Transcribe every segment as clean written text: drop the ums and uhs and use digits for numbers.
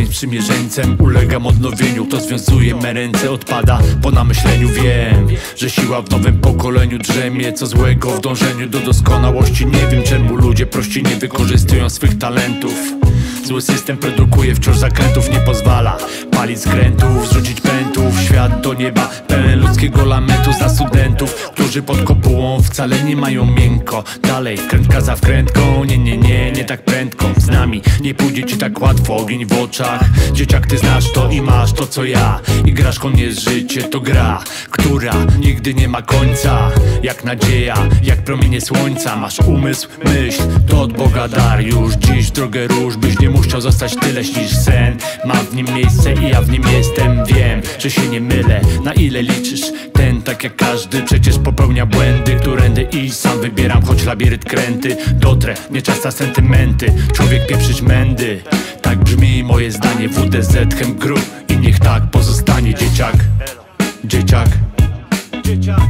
sprzymierzeńcem, ulegam odnowieniu. To związuje me ręce, odpada po namyśleniu. Wiem, że siła w nowym pokoleniu drzemie. Co złego w dążeniu do doskonałości. Nie wiem, czemu ludzie prości nie wykorzystują swych talentów. Zły system produkuje wciąż zakrętów. Nie pozwala palić skrętów, zrzucić pętów. Świat do nieba pełen ludzkiego lamentu. Za studentów, którzy pod kopułą wcale nie mają miękko. Dalej, krętka za wkrętką. Nie tak prędko. Z nami nie pójdzie ci tak łatwo. Ogień w oczach. Dzieciak, ty znasz to i masz to co ja. I grasz koniec, życie to gra, która nigdy nie ma końca. Jak nadzieja, jak promienie słońca. Masz umysł, myśl, to od Boga dar. Już dziś w drogę rusz, byś nie musiał zostać tyle niż sen. Mam w nim miejsce i ja w nim jestem. Wiem, że się nie mylę. Na ile liczysz? Ten, tak jak każdy, przecież popełnia błędy. Którędy i sam wybieram, choć labirynt kręty. Dotrę, nie czas na sentymenty. Człowiek pieprzyć mędy. Tak brzmi moje zdanie. WDZ, chem grób i niech tak pozostanie. Dzieciak, dzieciak, dzieciak.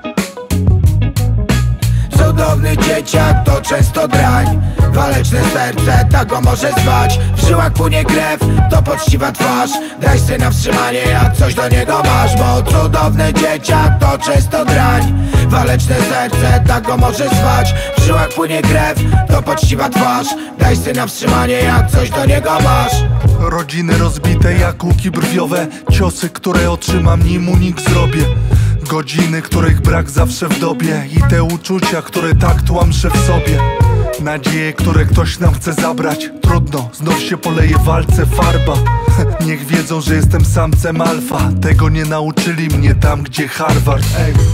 Cudowny dzieciak to często drań. Waleczne serce, tak go może zwać. W żyłach płynie krew, to poczciwa twarz. Daj syna wstrzymanie, jak coś do niego masz. Bo cudowny dzieciak to często drań. Waleczne serce, tak go może zwać. W żyłach płynie krew, to poczciwa twarz. Daj syna wstrzymanie, jak coś do niego masz. Rodziny rozbite jak łuki brwiowe. Ciosy, które otrzymam, nim unik zrobię. Godziny, których brak zawsze w dobie. I te uczucia, które tak tłamszę w sobie. Nadzieje, które ktoś nam chce zabrać. Trudno, znów się poleje w walce farba. Niech wiedzą, że jestem samcem alfa. Tego nie nauczyli mnie tam, gdzie Harvard.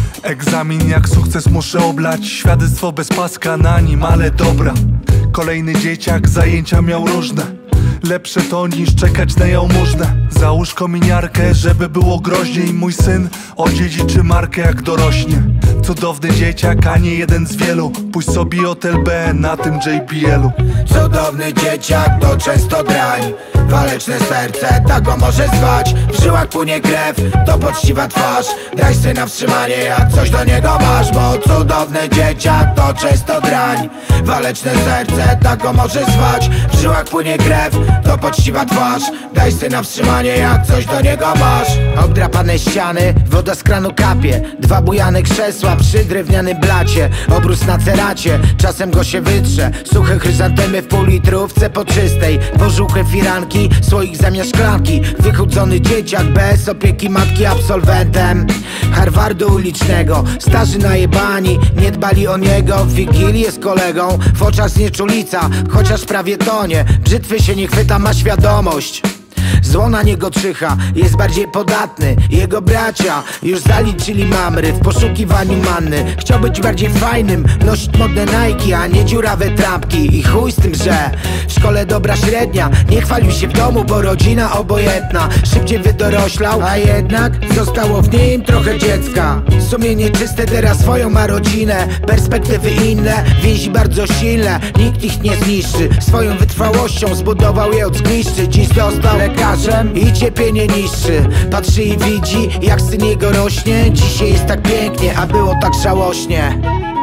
Egzamin jak sukces muszę oblać. Świadectwo bez paska na nim, ale dobra. Kolejny dzieciak, zajęcia miał różne. Lepsze to niż czekać na jałmużnę. Załóż kominiarkę, żeby było groźniej. Mój syn odziedziczy markę jak dorośnie. Cudowny dzieciak, a nie jeden z wielu. Pójdź sobie hotel B na tym JBL-u. Cudowny dzieciak to często drań. Waleczne serce, tak go może zwać. W żyłach płynie krew, to poczciwa twarz. Daj syna wstrzymanie, jak coś do niego masz. Bo cudowny dzieciak to często drań. Waleczne serce, tak go może zwać. W żyłach płynie krew, to poczciwa twarz. Daj syna wstrzymanie, jak coś do niego masz. Obdrapane ściany, woda z kranu kapie. Dwa bujane krzesła przy drewnianym blacie. Obrus na ceracie, czasem go się wytrze. Suche chryzantemy w półlitrówce po czystej. Pożółkłe firanki, słoik zamiast szklanki. Wychudzony dzieciak bez opieki matki, absolwentem Harvardu ulicznego. Starzy najebani, nie dbali o niego. W Wigilię z kolegą, w oczach znieczulica, chociaż prawie tonie. Brzytwy się nie chwyta, ma świadomość. Zło na niego czyha, jest bardziej podatny. Jego bracia już zaliczyli mamry w poszukiwaniu manny. Chciał być bardziej fajnym, nosić modne Nike, a nie dziurawe trampki. I chuj z tym, że w szkole dobra średnia. Nie chwalił się w domu, bo rodzina obojętna. Szybciej wydoroślał, a jednak zostało w nim trochę dziecka. Sumienie czyste, teraz swoją ma rodzinę. Perspektywy inne, więzi bardzo silne. Nikt ich nie zniszczy, swoją wytrwałością zbudował je od zgliszczy. Dziś został lekarzem i cierpienie niszczy. Patrzy i widzi, jak syn jego rośnie. Dzisiaj jest tak pięknie, a było tak żałośnie.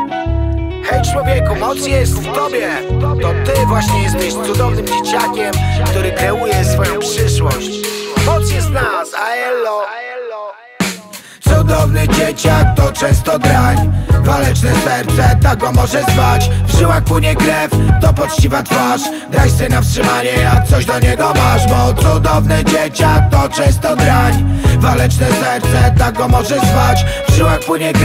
Hej człowieku, moc jest w tobie. To ty właśnie jesteś cudownym dzieciakiem, który kreuje swoją przyszłość. Moc jest w nas, a elo. Cudowny dzieciak to często drań. Waleczne serce, tak go może zwać. W żyłach płynie krew, to poczciwa twarz. Daj syna wstrzymanie, jak coś do niego masz. Bo cudowny dzieciak to często drań. Waleczne serce, tak go może zwać. W żyłach płynie krew.